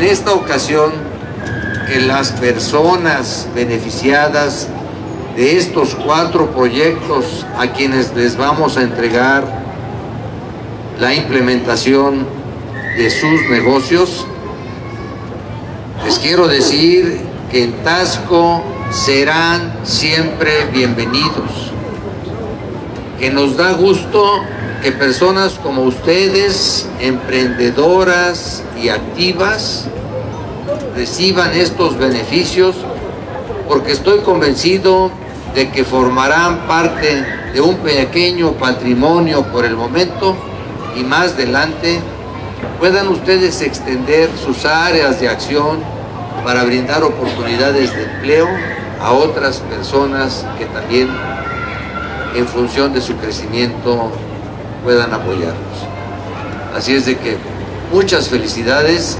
en esta ocasión que las personas beneficiadas de estos 4 proyectos a quienes les vamos a entregar la implementación de sus negocios, les quiero decir que en Taxco serán siempre bienvenidos, que nos da gusto que personas como ustedes, emprendedoras y activas, reciban estos beneficios, porque estoy convencido de que formarán parte de un pequeño patrimonio por el momento y más adelante puedan ustedes extender sus áreas de acción para brindar oportunidades de empleo a otras personas que también, en función de su crecimiento, puedan apoyarnos. Así es de que muchas felicidades.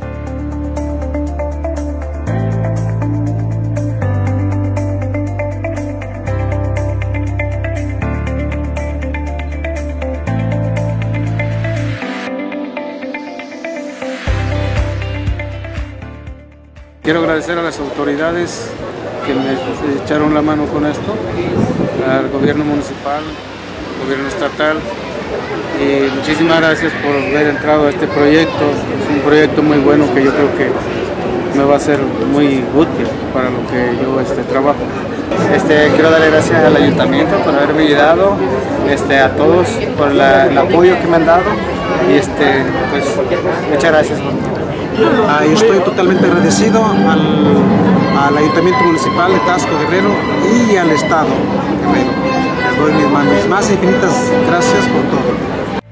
Quiero agradecer a las autoridades que me echaron la mano con esto, al gobierno municipal, al gobierno estatal, y muchísimas gracias por haber entrado a este proyecto. Es un proyecto muy bueno que yo creo que me va a ser muy útil para lo que yo trabajo. Quiero darle gracias al ayuntamiento por haberme ayudado, a todos por el apoyo que me han dado y pues muchas gracias. Yo estoy totalmente agradecido al Ayuntamiento Municipal de Taxco Guerrero y al Estado Guerrero. Les doy mis manos más infinitas gracias por todo.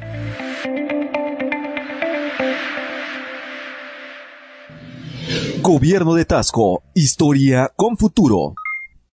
Gobierno de Taxco, historia con futuro.